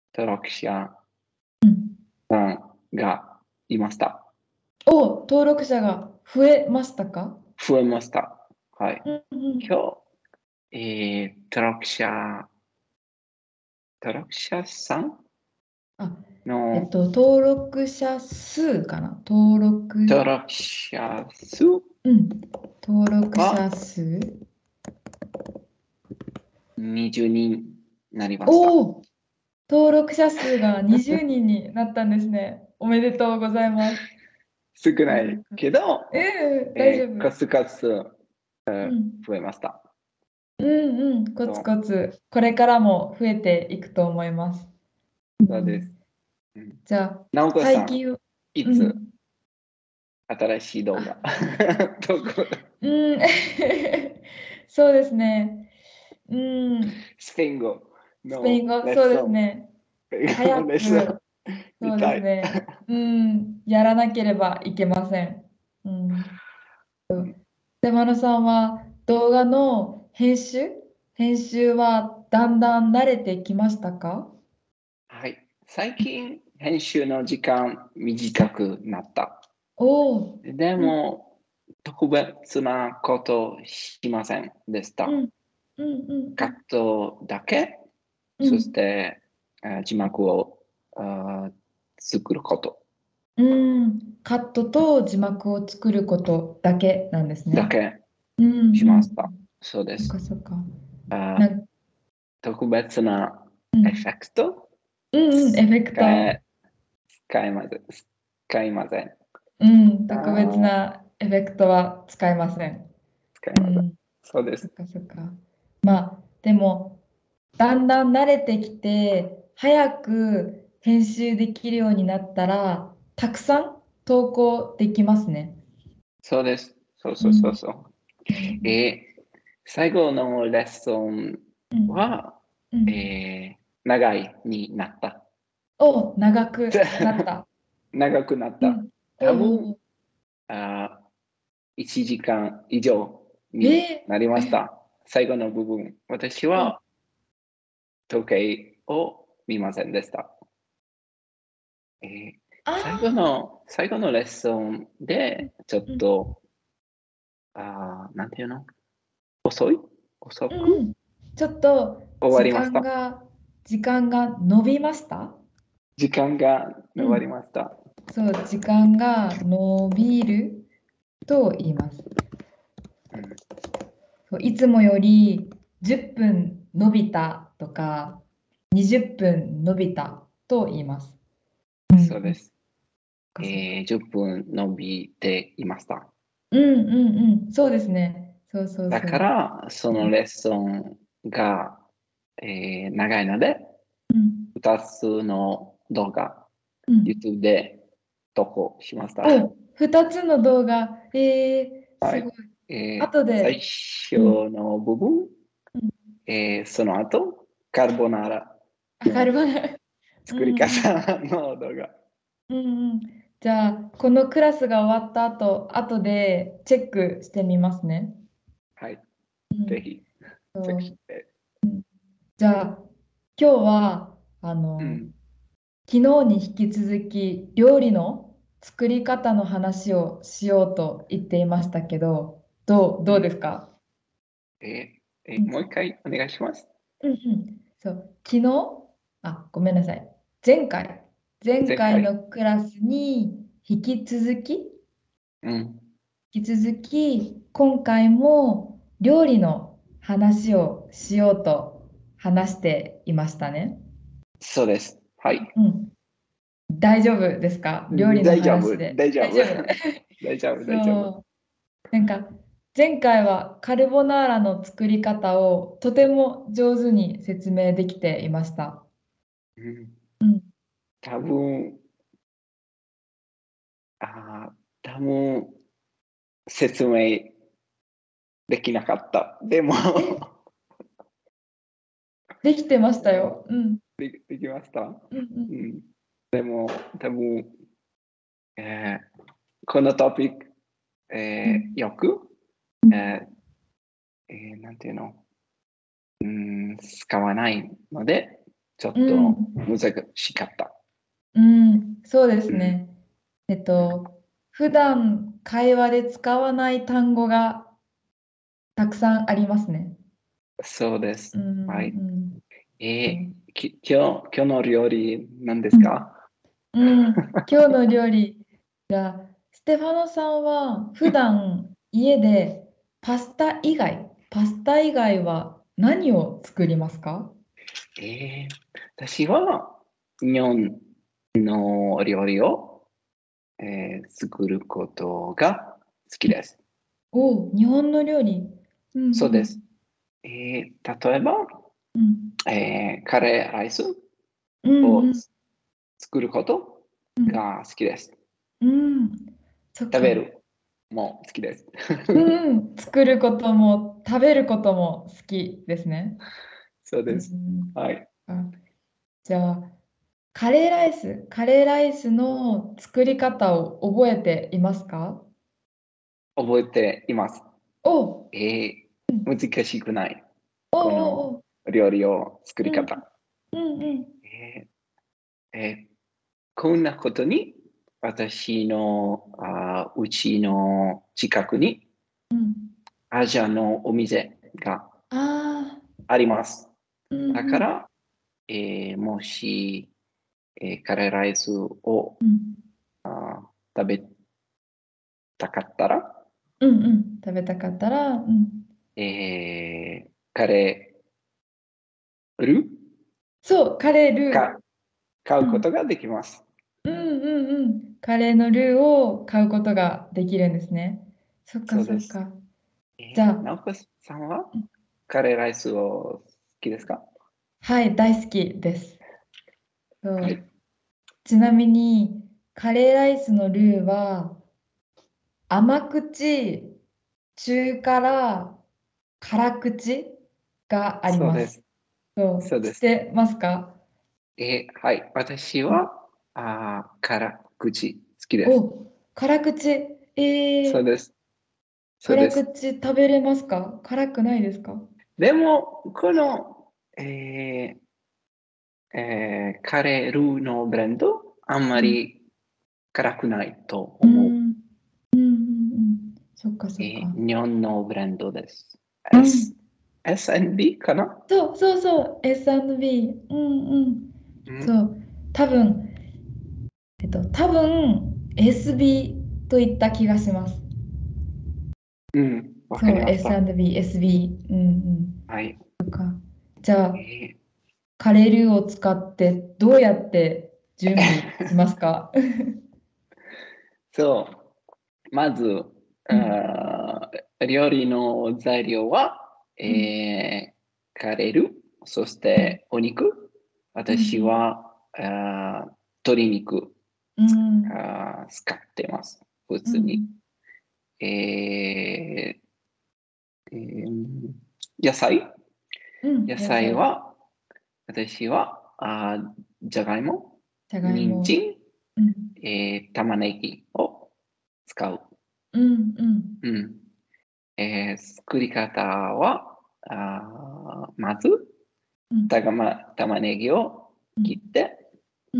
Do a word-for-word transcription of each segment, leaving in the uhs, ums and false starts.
登録者うん。 さんがいました。 お、登録者が増えましたか？ 増えました。はい。 うんうん。 今日、えー、登録者、登録者さんあ、えっのと、登録者数かな登録、 登録者数うん。登録は者数。 にじゅうにんになりました。 おお、登録者数がにじゅうにんになったんですね。おめでとうございます。 少ないけど、 ええ、大丈えー、コ夫。 ツコツ、えーうん。 増えました。 うんうん、コツコツ、これからも増えていくと思います。 そうです。 うん、 うん、 じゃあ、 直子さん、 最近、 いつうん。 新しい動画あ、 どこうん、そうですね。うん、 スペイン語スペインの語、そうですレッスン、 ね。 スペイン語早のレッスンく、そうで見たい。 すね。うん、やらなければいけません。うん。山野さんは動画の編集編集はだんだん慣れてきましたか？ はい。最近、編集の時間短くなった。 おお、 でうんも、特別なことしませんでした。 うんうんうんカットだけ、そしうんて、あ字幕をあ作ることうん、カットと字幕を作ることだけなんですね。 だけうんうん。 しました。そうでそっす。 かそっか。なあん、 特別なエフうん、 ェクトうんうん、エフェクト。 使え使いません。使いません。 うん、特別あなエフェクトは使えません。 使いません。 うん、 そうです。 そっかそっか。まあ、でも、だんだん慣れてきて、早く編集できるようになったら、たくさん投稿できますね。 そうです。そうそうそううん、 そう。 うん、 えー最後のレッスンうん、 は、 うん。 えー長いになった。 お、長くなった。 長くなった。 うん。 多分、 おお。 あいちじかん以上にえなりましー、 た。最後の部分。私お、 は時計を見ませんでした。えーあ最後あ、 の、最後のレッスンうん、 で、ちょっうん、 と、あーなんていうの遅い遅くうんうん。ちょっと終わ時りました。 間が、時間が伸びました。 時間が終わりうん。 ました。 そう、時間が伸びると言います。 うん、 そう、いつもよりじゅっぷん伸びたとか、にじゅっぷん伸びたと言います。うん、うん。 そうです。 そっかそっか。 えー、じゅっぷん伸びていました。 うんうんうん。そうですね。そうそうだかそう。 ら、そうんのレッスンが、えー長いので、 うんふたつの動画、 うん。 YouTube で投稿しました。 お、ふたつの動画、えー、 はい。 すごい。 えー最後で、 初うん、 の部分、 うん、 えーその後、カルボナーラあ、カルのボナーラ。う作りんうん、 方の動画。 うんうん。じゃあ、このクラスが終わった後、後でチェックしてみますね。 はい。 うん、 ぜひ、チェックしそう。 て。 じゃあ、今日は、あの、 うん。 昨日に引き続き、料理の作り方の話をしようと言っていましたけど、どう、どううん。 ですか？ えーえうんーもう一回お願いします。 うんうん。そう、昨日、あ、ごめんなさい。前回、前回前回。 のクラスに引き続き、 うん。 引き続き、今回も料理の話をしようと話していましたね。 そうです。はい。 うん。大丈夫ですか？料理の大丈夫、 話で。 大丈夫。 大丈夫。 大丈夫、大丈夫。 そう。なんか、前回はカルボナーラの作り方をとても上手に説明できていました。 うん、 うん。 多分、あー多分、説明できなかった。でもえ、できてましたよ。うん。 で、できました。 うんうんうん、でも、多分、えーこのトピック、えーうんよく、 うんえーえーなんていうの、うん、使わないので、 ちょっうとん。 難しかった。 うん、そうですうん。 ね。えっと、普段会話で使わない単語がたくさんありますね。 そうでうす。 ん、 はい。 うん。 えそう。 ー、き今日、今日の料理何でうん。 すか？ うん、今日の料理が、ステファノさんは普段家でパスタ以外、パスタ以外は何を作りますか？ えー、私は日本の料理を、えー作ることが好きです。 おお、日本の料理。うんうそうです。 ん。 えー例えば、 うん。 えーカレーライスうんうん。 をつ作ることうん。 が好きです。 うん。そっか。 食べるも好きです。 うん、作ることも食べることも好きですね。うそうです。 ん。 はい。 あ、じゃあ、カレーライスカレーライスの作り方を覚えていますか？ 覚えています。 お、 えーうん。 難しくない。 おこのおおお。 料理を作うん。 り方。 うんうん。 えーえーこんなことに、私のあうちの近くにうん。 アジアのお店がああ。 あります。 うんうん。 だから、えーもし、えーカレーライスをうん。 食べたかったら、 うんうん。食べたかったら、うん。 えーカレールそう、カレールー。 か買うん。 うことができます。 うんうんうん。カレーのルーを買うことができるんですね。そっかそうです。 そっか。 えじゃあ、 ー、直子さんはうん、 カレーライスを好きですか？ はい、大好きです。そう。 はい。 ちなみに、カレーライスのルーは、甘口、中辛、辛口があります。 そうです。 そう、知っそうです。 てますか？ えーはい。私うん。 は、あー辛口好きです。 お、辛口。えー、 そうです。そう辛です。 口食べれますか？辛くないですか？ でも、この、えーえーカレールーのブレンド、あんまうん。 り辛くないとうー思う。 ん。うんうんうん。そっかそっか。 えー日本のブレンドです。 う S、 ん。 エスエヌビー かな？ そうそうそう、エスアンドビー。うんうん。 うん。 そう、多分、えっと、多分 エスビー といった気がします。 うん。わかそう、 りました。 エスアンドビー、エスビー。うんうん。 はい。 じゃあ、 えカレールーを使ってどうやって準備しーますか？ そう。まず、 うん、 あー料理の材料は、 うん、 えーカレールー、そしうん、 てお肉。 うん、う私ん、 は、あー鶏肉うん、 あー使ってます。普うん、 通に。えーえー野菜うん、 野野菜、 菜は、私は、あーじゃがいも、 じゃがいも、 人参、 うん、 えー玉ねぎを使う。 うん、うん、 うん。えー作り方は、あーまず、 うん、 たがま、玉ねぎをうん、 切って、 うん、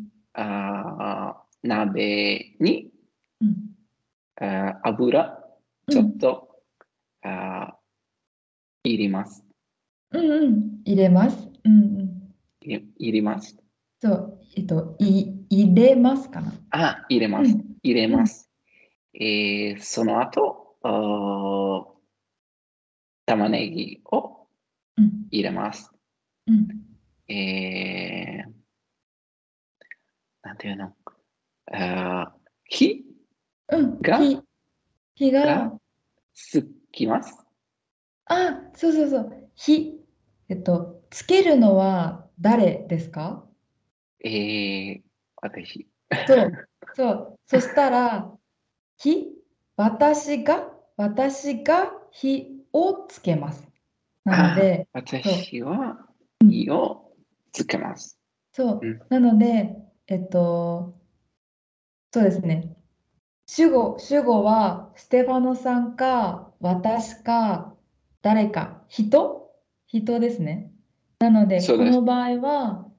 あー鍋にうん、 あー油ちょっうん、 とあー入れます。 うん、うん、入れます。うん、うん。 い入れます。 そう、えっと、い、入れますかな。 あ、入れます。 うん、 入れうん、 ます。えーその後、あー玉ねぎをうん、 入れます。 うん、 えー、なんていうのあー火うん、 が、 火、火がが、 つきます。 あ、そうそうそう。火。えっと、つけるのは誰ですか？ えー、私。 そう。そう。そしたら、火、私が、私が火をつけます。なのあ、 で、そう。 私はうん。 火をつけます。 そう。 うん。 なので、えっと、そうですね。主語、主語はステファノさんか私か誰か、人人ですね。なので、 そうです。 この場合は、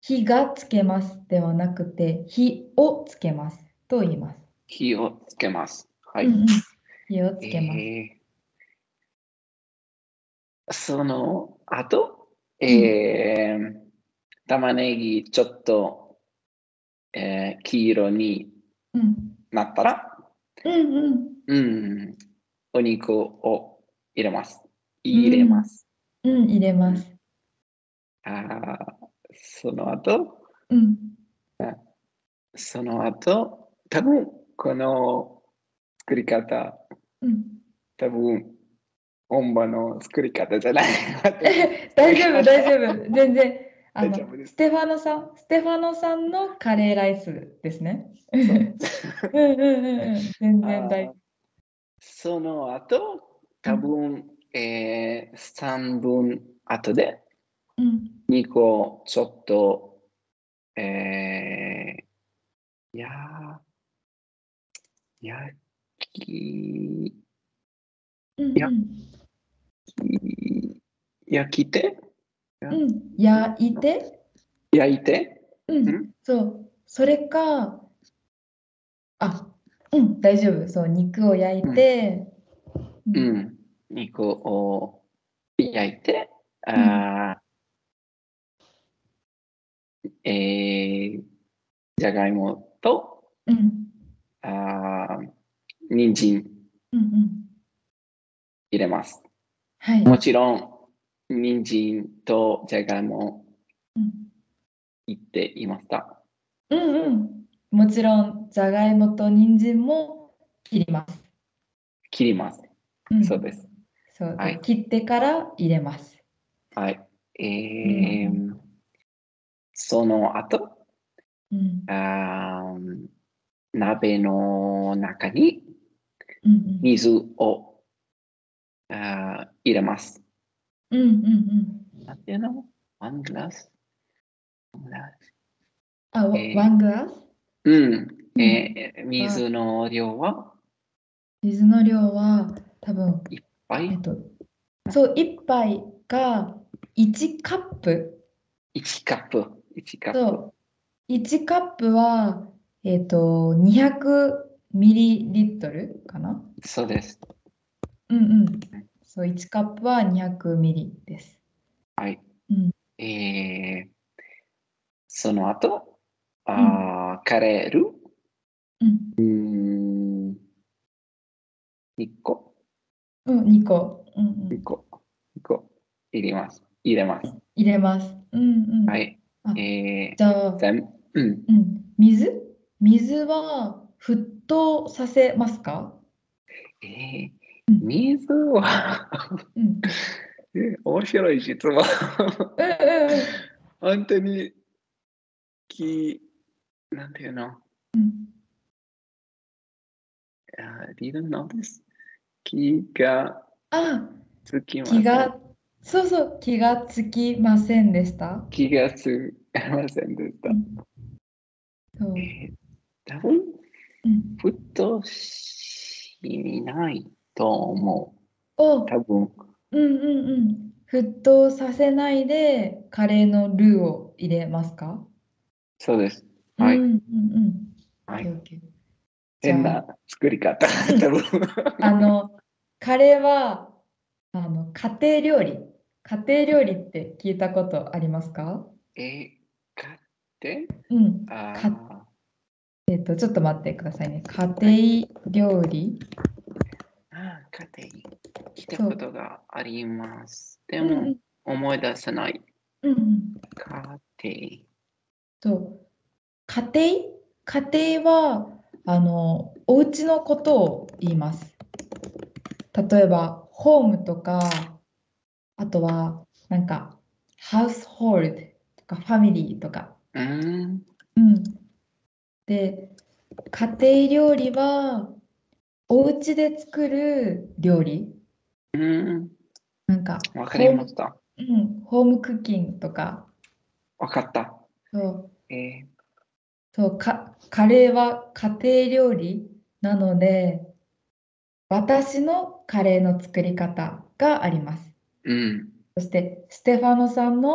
火がつけますではなくて、火をつけますと言います。 火をつけます。はうんうい。 ん。火をつけます。 えー、その後、 うん。 えー、玉ねぎちょっと、えー黄色にうん。 なったら、 うんうん。 うん、お肉を入れます。 う入れまん。 す。 うん、入れうん、 ます。 あーその後、 うん。 その後、多分この作り方、 うん。 多分本場の作り方じゃない。私の作り大丈夫、大丈方。 夫。全然、あの、 大丈夫です。 ステファノさん、ステファノさんのカレーライスですね。うそう。 んうんうんうん。全然大あーその後、 うん。 多分、えー、さんぶん後でうん。 肉をちょっと、えー、や、焼き、 うんう焼ん。 き、焼きて、やうん。焼いて、 焼いて、 うん。 んそう。それか、あ、うん、大丈夫。そう、肉を焼いうん、 て、ううん。 ん、肉を焼いて、 うん。 あーえー、じゃがいもと、 うん。 あー人参うんうん。 入れます。 はい。 もちろん、人参とじゃがいもうん。 入っていました。 うんうん。もちろん、じゃがいもと人参も切ります。 切ります。 うん。 そうです。 そう。で、 はい。 切ってから入れます。 はい。 うんうん。 えー、その後、 うん。 あー鍋の中にうんうん。 水をあー入れます。 うんうんうん。 なんていうの？ワングラスグラスあ、ワワえングラスー、うん。 うん。 えー、 は、 水の量は水の量は多分、 いっぱいえっと、そう、一杯がいちカップ。 ?いち カップ。いちカップ。 そう、いちカップは、えっと、にひゃくミリリットルかなそうです。 うんうん。そう、いちカップはにひゃくミリです。 はい。 うん。 えー、その後、 うん。 あーカレールうん。 うーん、にこ、 うん、にこ。うんうにん。 こ、にこ入れます。入れます。 入れます。うんうん。 はい。 あ、 えー、 じゃあ、 全、うん。 うん。水水は沸騰させますかえー、 うん。 水はうん。 え面白い質問。 うんうん本当に、き、なんていうのうん。 あ ?I didn't know this. 気があ、 つきません。 気が、そうそう、気がつきませんでした。 気がつきませんでした。 うん。そう。 えー、多分、 うん。 沸騰しないと思う。 お、 多分、 うんうんうん。沸騰させないでカレーのルーを入れますかそうです。はい。 うんうんうん。オッはい。 ケーオッケー。じ変なゃあ、 作り方。 うん。 多分。 あの、カレーは、あの、家庭料理。家庭料理って聞いたことありますかえ、買ってうん。か、 あえっと、ちょっと待ってくださいね。 あ、はい。 家庭料理。 ああ、家庭。聞いたそう。 ことがあります。でも、 うんうん思い出せない。 うんうん。 家庭。 そう。家庭家庭は、あの、お家のことを言います。例えば、ホームとか、あとは、なんか、ハウスホールドとか、ファミリーとか。 うーん。 うん。で、家庭料理は、お家で作る料理。 うーん。 なんか、 わかりホーム、 ました。 うん、ホームクッキングとか、 わかった。 そう、 えそう、か、カレーは家庭料理なので、私のカレーの作り方があります。 ー、うん。 そして、ステファノさんの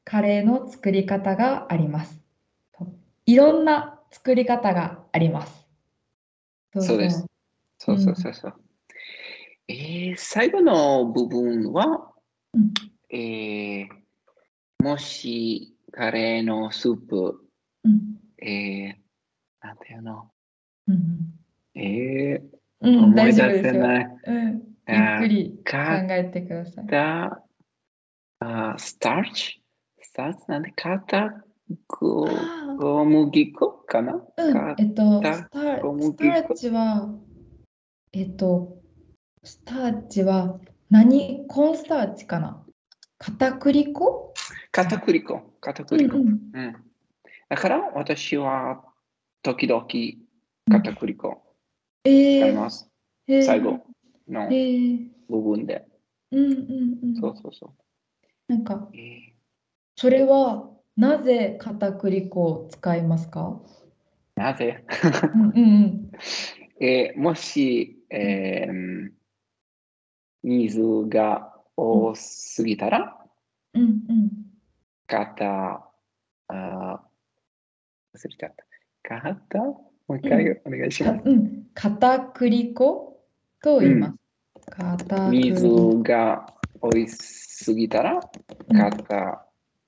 カレーの作り方があります。いろんな作り方があります。そうそうです。 そう。 そうそうそうそう。えー、最後の部分は、 うん。 えー、もしカレーのスープ、 うん。 えー、なんていうの、 うんえー、 うん、うん、大丈夫思い出ですよ。 せない。 うん。ゆっくあ、 り考かえてください。 た、あ、スターチスターチなんで、かたこああ、 小麦粉かなうん。 かえっと、スたター、 小スター麦粉チは、えっと、スターチは何コーンスターチかな、片栗粉かな。 片栗粉。片うん栗粉。 うん。 うん。だから私は時々 うん。 片栗粉えー、 使います。 えー、 最後えのー、 部分で。 うんうんうん。 そうそうそなんか、 う。えそれはなぜ片栗粉を使いますか？ ーなぜうんうんえーもし、 うん。 えー水がうん多すぎたら、 うんうん片、あー、忘れちゃった。片もう一回うん。 お願いしか、 ます。 うん。片栗粉と言います。 うん。 片水栗。 が多いすぎたら、 うん。 片、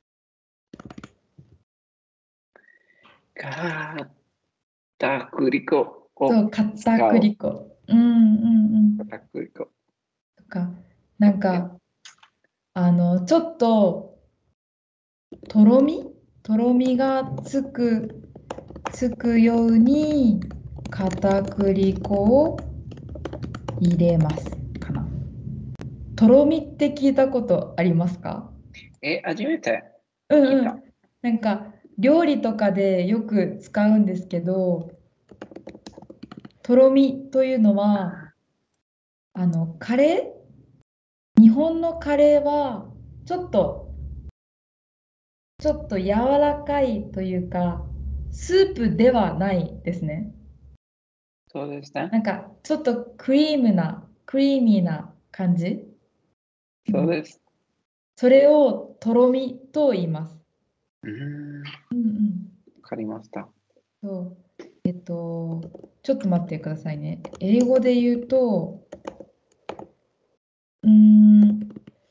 片栗粉をそう、片使う。 栗粉。うんうんうん。 片栗粉。 とか、なんえか、あの、ちょっと、とろみとろみがつく、つくように、片栗粉を入れますかな。とろみって聞いたことありますか？ え、初めて聞いた。 うんうん。なんか、料理とかでよく使うんですけど、とろみというのは、あの、カレー日本のカレーは、ちょっと、ちょっと柔らかいというか、スープではないですね。 そうですね。 なんか、ちょっとクリームな、クリーミーな感じ。うん。 そうです。 それをとろみと言います。 うーん、わうんうん。 かりました。 そう。えっと、ちょっと待ってくださいね。英語で言うと、うーん、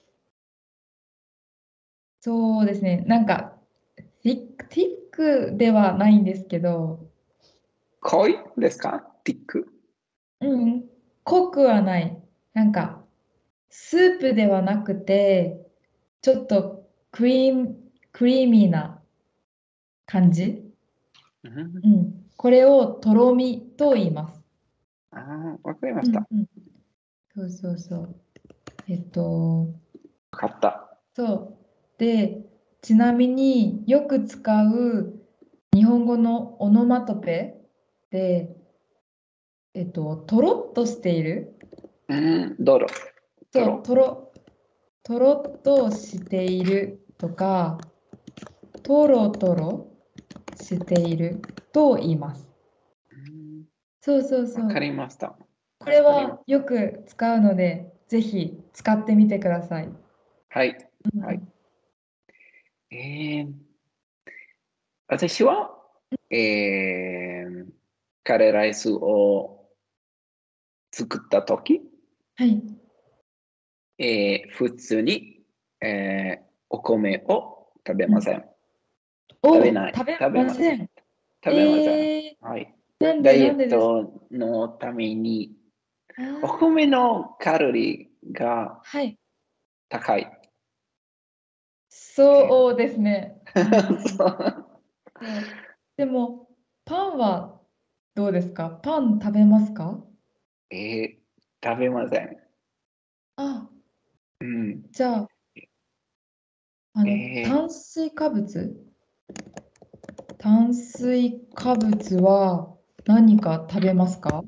そうですね。なんか、ティック、ティックではないんですけど、 濃いですかティックうん、濃くはない。なんか、スープではなくて、ちょっとクリーム、クリーミーな感じ。 うん、 うん。これをとろみと言います。 ああ、わかりました。 うんうん。そうそうそう。えっと、 わかった。 そう。で、ちなみによく使う日本語のオノマトペで、えっと、とろっとしている。 うん、ドロ。ドそう、 ロとろ、とろっとしているとか、とろとろしていると言います。 うん、 そうそうわかりそう。 ました。わこれかりまはよく使うので、ぜひ使ってみてください。 はい。はい。 うんえー、私は、えー、カレーライスを作ったとき、 はい。 えー、普通に、えー、お米を食べうん。 ません。食べお、 ない。 食べ食べません。 ません。 食べません。 えー、 はい。 なんでダイエなんでですか？ ットのために、 あお米あ、 のカロリーがはい。 高い。えそうですね。うんうーん。 そう。 そう。でも、パンはどうですか？パン食べますか？ えー、食べません。 あ、 うん。 じゃあ、あの、 え炭水化物炭水化物は何か食べますか？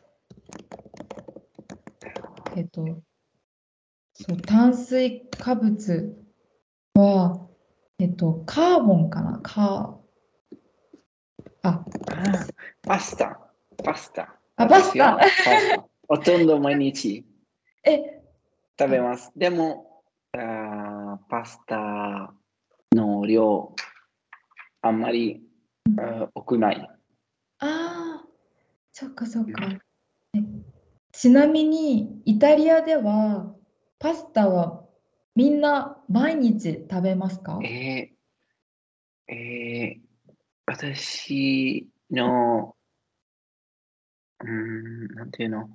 えっと、そう、炭水化物は、えっと、カーボンかなカー、あ、 ー、あー、パスタ。パスタ。 あ、パスタ。 私はパスタ。ほとんど毎日え、あ、 食べます。でも、あーパスタの量、あんまり、 うん。 あ、多くない。 ああ、そっかそっうん。 か。え、ちなみにイタリアではパスタはみんな毎日食べますか？ えーえー私の、うーん、なんていうの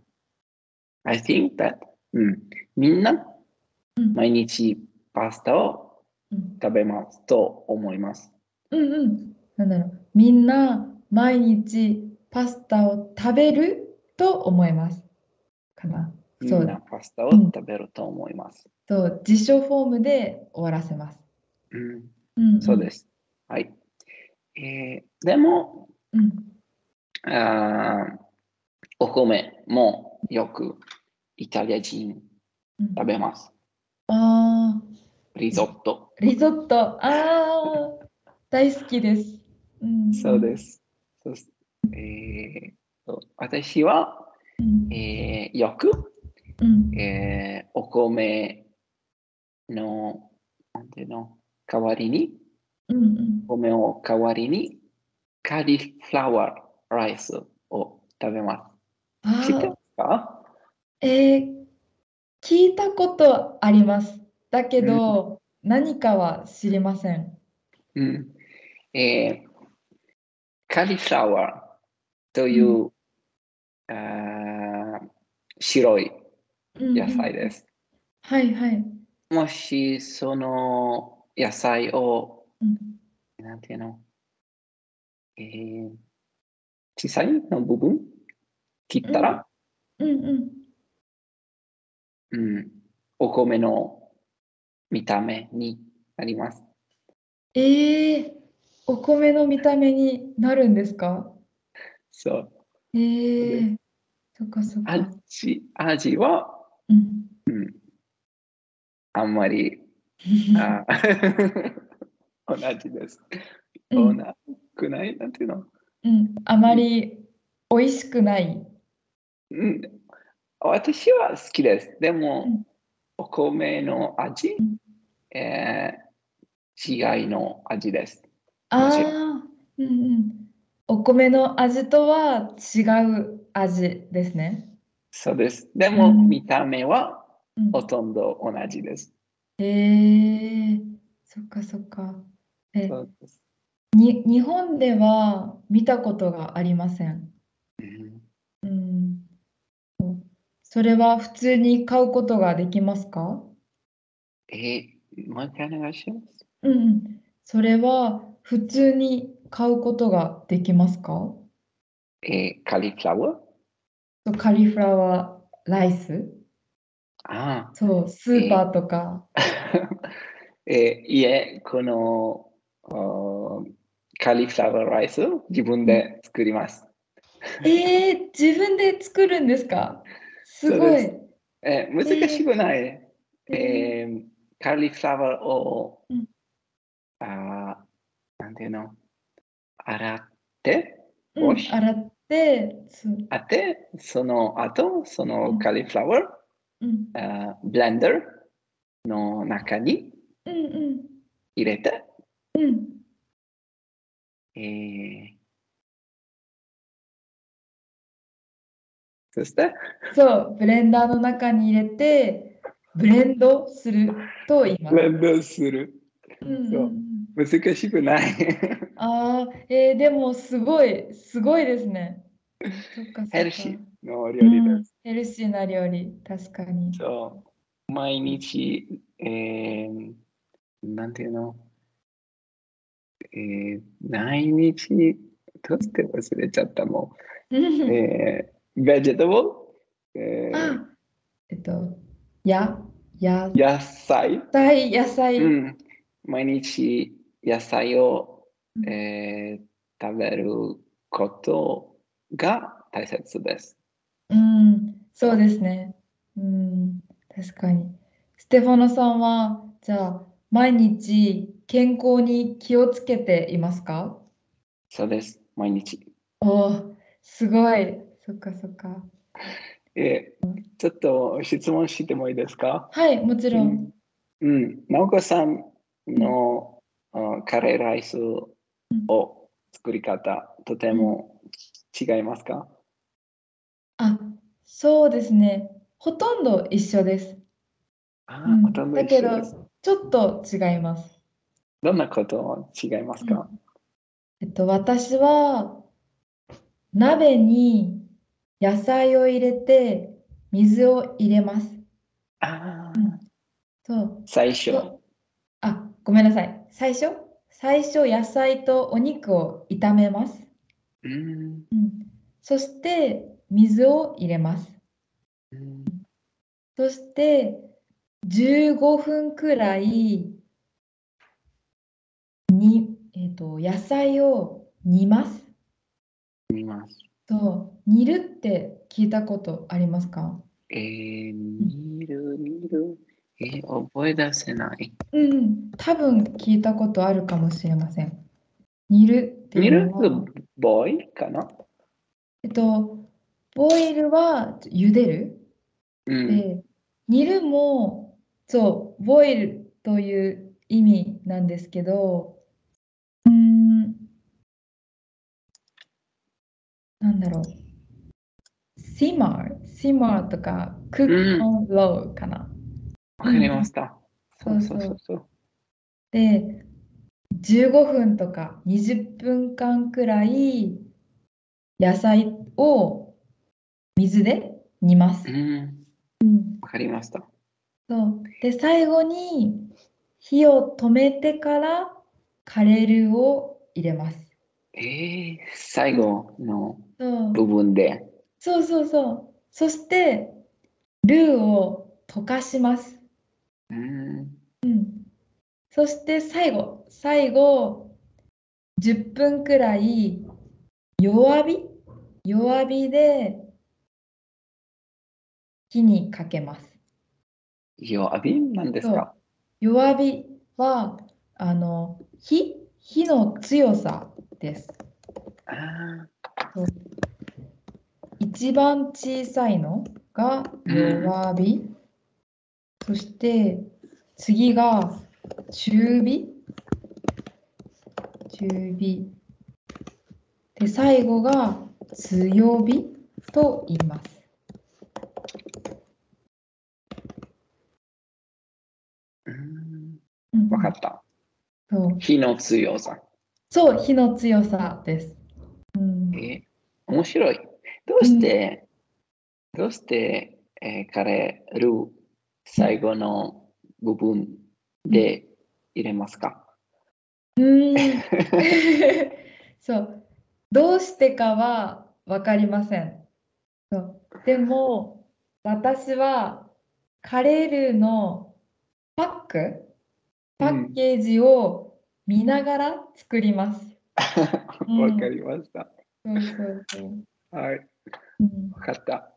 ?I think that、うん、みんなうん。 毎日パスタをうん。 食べますと思います。 うんうん。なんだろう。みんな毎日パスタを食べると思いますかな。 みんなそう。 パスタうん。 を食べると思います。 そう、辞書フォームで終わらせます。 うん、 うんうん。 そうです。はい。えーでも、 うん。 あーお米もよくイタリア人うん。 食べます。 ああ、 リゾット。 リゾット。ああ、大好きです。うんうんそうです。そしえーと私は、 うんえーよく、 うんえーお米の、なんていうの、代わりに、 うんうん。 米を代わりに、カリフラワーライスを食べます。知ってまああ、 すか？ えー、聞いたことあります。だけうん、 ど、何かは知りません。 うん。えーカリフラワーとうん。 いうあー白いうん野うんうん。 菜です。 はいはい。 もしその野菜を、 うん。 なんていうの、えー小さいの部分切っうん。 たら、 うんうん。 うん、お米の見た目になります。 ええ、お米の見た目になるんですか？ そうそうです。 ええ、そっかそっか。 味、味は、 うん。 うん、あんまり、あ同じです。同うん。 じくない、なんていうの、 うん。あまうん、 り美味しくない。 うん、私は好きです。でも、 うん。 お米の味、 うん。 えー違いの味です。もちろん。 ああ、うんうん。お米の味とは違う味ですね。 そうです。でも、 うん。 見た目はうん。 ほとんど同じです。 ええ、そっかそっか。え、 そうです。 に日本では見たことがありません。 うん、 うん。それは普通に買うことができますか？ えーもう一回お願いします。 うんうん。それは普通に買うことができますか？ えーカリフラワー、 とカリフラワーライス、 ああ、 そう、スーパえーとか。 ーえーいえ、このおカリフラワーライスを自分うん。 で作ります。 ええ、自分で作るんですか？すそうです。 ごい。 えー難しええ、 くない。 ええ、 えーカリフラワーを、 うん、 あーなんていうの、洗って、 うん、 ウォッシュ洗って、つうあって、その後、そのカん、 リフラワー、 うん、 あーブレンダーの中にうんうん、 入れて、 うん。 えーそして、 そう、ブレンダーの中に入れて、ブレンドすると言います。 ブレンドする。 うんうんうそん。 う。難しくない。 ああ、えー、でもすごい、すごいですね。そっかそっか。 ヘルシーのうん、 料理です。 ヘルシーな料理、確かに。 そう。毎日、えー、なんていうの、えー、毎日、どうして忘れちゃったもん。えー、ベジタブル、えあ、えっと、や、野ー、野菜、 菜、野菜。 うん。毎日野菜を、 うん、 えー食べることが大切です。 うん、そうでそう。 すね。うん、確かに。ステファノさんは、じゃあ、毎日健康に気をつけていますか？ そうです。毎日。 おー、すごい。そっかそっか。 えーちょっと質問してもいいですか？ はい、もちうん。 ろん。 うん。直子さんうん、 のあカレーライスうんを作り方、とてうんも違いますか？ あ、そうですね。ほとんど一緒です。うあ、ほとん。 んどだけど、 一緒です。 ちょっと違います。 どんなこと違いますか？ うん。えっと、私は鍋に野菜を入れて水を入れます。 あうん。 あ、 そう。 最初。 と、あ、ごめんなさい。最初最初野菜とお肉を炒めます。 うん、 うん。そして水を入れます。 うん、 そしてじゅうごふんくらいに、えっと、野菜を煮ます。 見ます。 そう、煮るって聞いたことありますか？ えー、 うん。 見る、見る。えー、覚え出せない。 うん、多分聞いたことあるかもしれません。煮るっていうの見るは、 ボーイかな？ えっと、ボイルは茹でる。 うん。 で、煮るも、そう、ボイルという意味なんですけど、うーん、なんだろう。simmer、simmer とかう cook ん。 on low かな。 わかりまうん、 した。そうそうそうそう。 そうそう。 で、じゅうごふんとかにじゅっぷんかんくらい野菜を水で煮まうす。 ん。 うん、 わかりました。 そう。で、最後に火を止めてからカレールーを入れます。 えー、最うん、 後の部そう。 分で。 そうそうそう。そしてルーを溶かします。 うん。 うん。そして最後、最後じゅっぷんくらい弱火弱火で火にかけます。 弱火なんですか？ そう。弱火は、あの、火火の強さです。 ああそう。一番小さいのがー、うん。 弱火。そして次が中火。中火。で、最後が強火と言います。 うん。 うんうん。 わかった。 そう。 火の強さ。 そう、火の強さです。うん。 えー、面白い。どううん。 して、どうして、えーカレールー最後の部分うん。 で入れますか？ うーん。そう。どうしてかは分かりません。そう。でも、私はカレールーのパック、パッうん。 ケージを見ながら作ります。うわかん。 りました。 そうそうそう。 はい。 うん。 わかった。